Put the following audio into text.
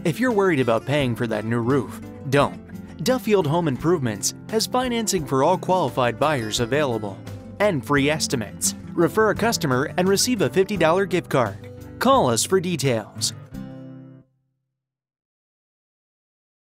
If you're worried about paying for that new roof, don't. Duffield Home Improvements has financing for all qualified buyers available and free estimates. Refer a customer and receive a $50 gift card. Call us for details.